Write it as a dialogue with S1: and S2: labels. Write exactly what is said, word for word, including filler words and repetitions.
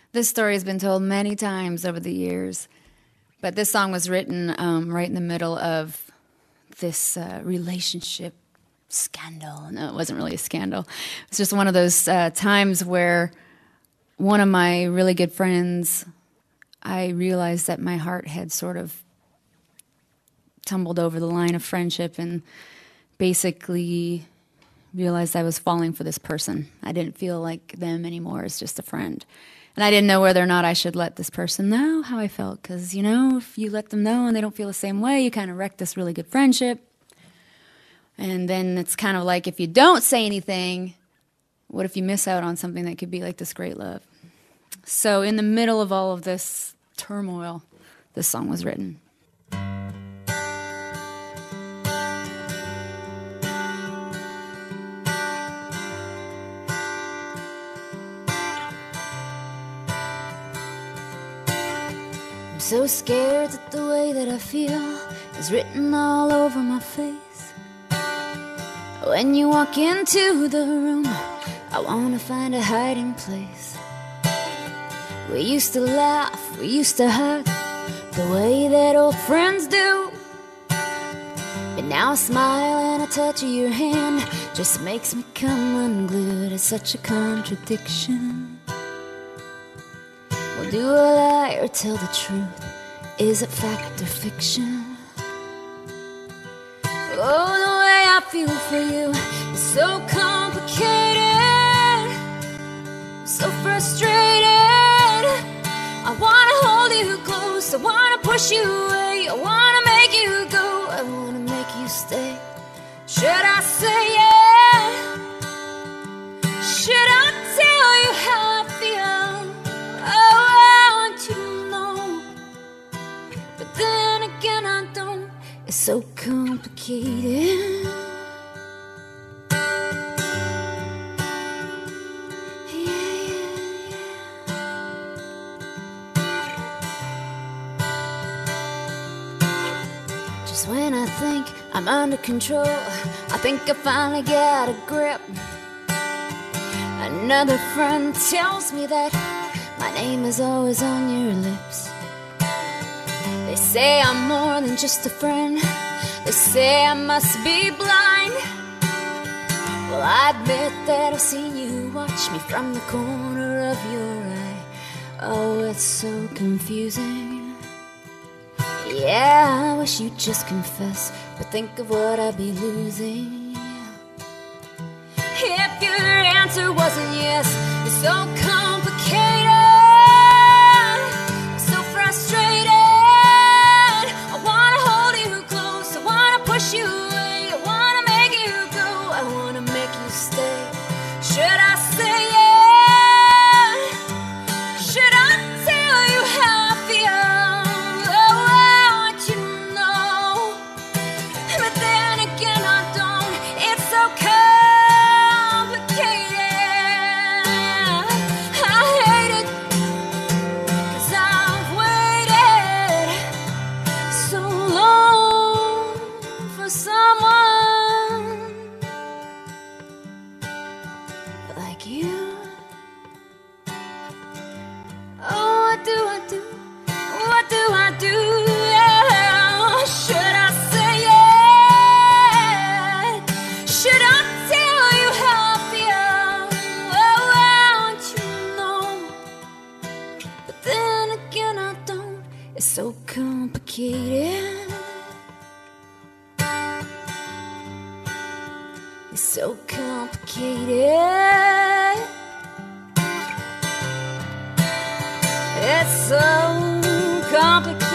S1: This story has been told many times over the years, but this song was written um, right in the middle of this uh, relationship scandal. No, it wasn't really a scandal. It's just one of those uh, times where one of my really good friends, I realized that my heart had sort of tumbled over the line of friendship and basically realized I was falling for this person. I didn't feel like them anymore as just a friend. And I didn't know whether or not I should let this person know how I felt. Because, you know, if you let them know and they don't feel the same way, you kind of wreck this really good friendship. And then it's kind of like if you don't say anything, what if you miss out on something that could be like this great love? So in the middle of all of this turmoil, this song was written. I'm so scared that the way that I feel is written all over my face. When you walk into the room, I wanna find a hiding place. We used to laugh, we used to hug, the way that old friends do. But now a smile and a touch of your hand just makes me come unglued. It's such a contradiction. Well, do I lie or tell the truth? Is it fact or fiction? Oh, the way I feel for you is so complicated, so frustrated. I wanna hold you close, I wanna push you away, I wanna make you go, I wanna make you stay. Should I say yeah? Should I tell you how I feel? Oh, I want you to know, but then again I don't. It's so complicated. When I think I'm under control, I think I finally got a grip. Another friend tells me that my name is always on your lips. They say I'm more than just a friend. They say I must be blind. Well, I admit that I've seen you watch me from the corner of your eye. Oh, it's so confusing. Yeah, I wish you'd just confess, but think of what I'd be losing if your answer wasn't yes. It's so complicated, so frustrated. I wanna hold you close, I wanna push you away, I wanna make you go, I wanna make you stay. Should I say yeah? Should I tell you how I feel? It's so complicated. It's so complicated. It's so complicated.